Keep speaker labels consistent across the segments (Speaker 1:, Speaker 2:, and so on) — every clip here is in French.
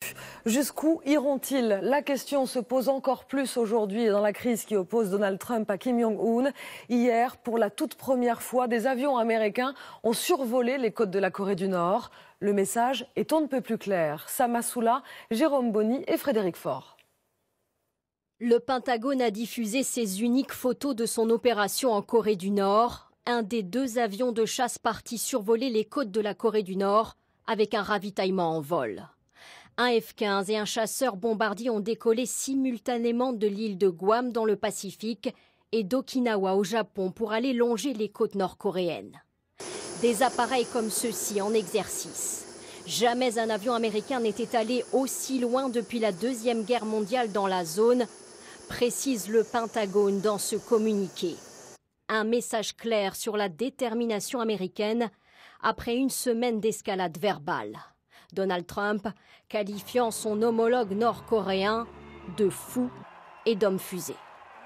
Speaker 1: Jusqu'où iront-ils? La question se pose encore plus aujourd'hui dans la crise qui oppose Donald Trump à Kim Jong-un. Hier, pour la toute première fois, des avions américains ont survolé les côtes de la Corée du Nord. Le message est on ne peut plus clair. Sam Assoula, Jérôme Bonny et Frédéric Faure.
Speaker 2: Le Pentagone a diffusé ses uniques photos de son opération en Corée du Nord. Un des deux avions de chasse partis survoler les côtes de la Corée du Nord avec un ravitaillement en vol. Un F-15 et un chasseur bombardier ont décollé simultanément de l'île de Guam dans le Pacifique et d'Okinawa au Japon pour aller longer les côtes nord-coréennes. Des appareils comme ceux-ci en exercice. Jamais un avion américain n'était allé aussi loin depuis la Deuxième Guerre mondiale dans la zone, précise le Pentagone dans ce communiqué. Un message clair sur la détermination américaine après une semaine d'escalade verbale. Donald Trump qualifiant son homologue nord-coréen de fou et d'homme fusée.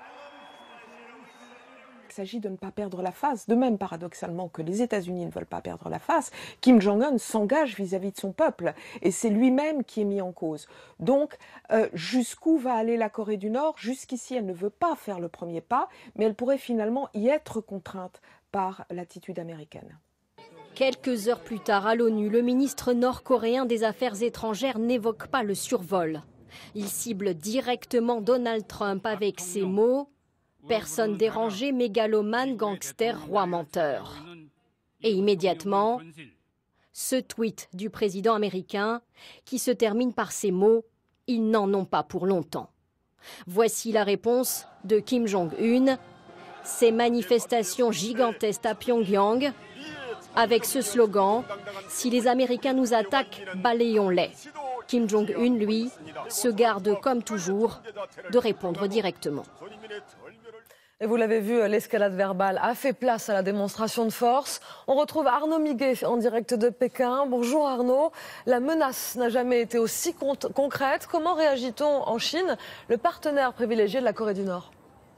Speaker 3: Il s'agit de ne pas perdre la face. De même, paradoxalement, que les États-Unis ne veulent pas perdre la face, Kim Jong-un s'engage vis-à-vis de son peuple. Et c'est lui-même qui est mis en cause. Donc, jusqu'où va aller la Corée du Nord? Jusqu'ici, elle ne veut pas faire le premier pas, mais elle pourrait finalement y être contrainte par l'attitude américaine.
Speaker 2: Quelques heures plus tard, à l'ONU, le ministre nord-coréen des Affaires étrangères n'évoque pas le survol. Il cible directement Donald Trump avec ces mots « personne dérangée, mégalomane, gangster, roi menteur ». Et immédiatement, ce tweet du président américain qui se termine par ces mots « ils n'en ont pas pour longtemps ». Voici la réponse de Kim Jong-un. Ces manifestations gigantesques à Pyongyang avec ce slogan « Si les Américains nous attaquent, balayons-les ». Kim Jong-un, lui, se garde comme toujours de répondre directement.
Speaker 1: Et vous l'avez vu, l'escalade verbale a fait place à la démonstration de force. On retrouve Arnaud Miguet en direct de Pékin. Bonjour Arnaud. La menace n'a jamais été aussi concrète. Comment réagit-on en Chine, le partenaire privilégié de la Corée du Nord ?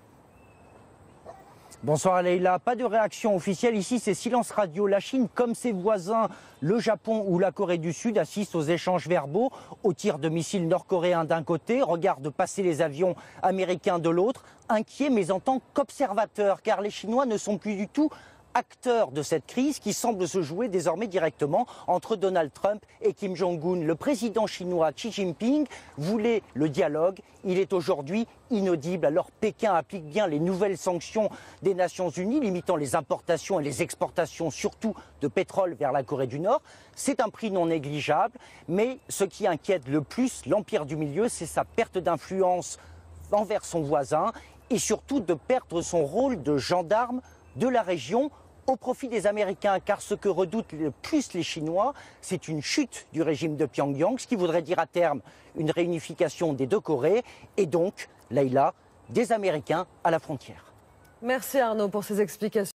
Speaker 4: Bonsoir Leïla, pas de réaction officielle ici, c'est silence radio. La Chine, comme ses voisins, le Japon ou la Corée du Sud, assiste aux échanges verbaux, aux tirs de missiles nord-coréens d'un côté, regarde passer les avions américains de l'autre, inquiet mais en tant qu'observateur, car les Chinois ne sont plus du tout acteur de cette crise qui semble se jouer désormais directement entre Donald Trump et Kim Jong-un. Le président chinois Xi Jinping voulait le dialogue, il est aujourd'hui inaudible. Alors Pékin applique bien les nouvelles sanctions des Nations Unies, limitant les importations et les exportations, surtout de pétrole vers la Corée du Nord. C'est un prix non négligeable, mais ce qui inquiète le plus l'Empire du Milieu, c'est sa perte d'influence envers son voisin et surtout de perdre son rôle de gendarme de la région au profit des Américains, car ce que redoutent le plus les Chinois, c'est une chute du régime de Pyongyang, ce qui voudrait dire à terme une réunification des deux Corées et donc, Leïla, des Américains à la frontière.
Speaker 1: Merci Arnaud pour ces explications.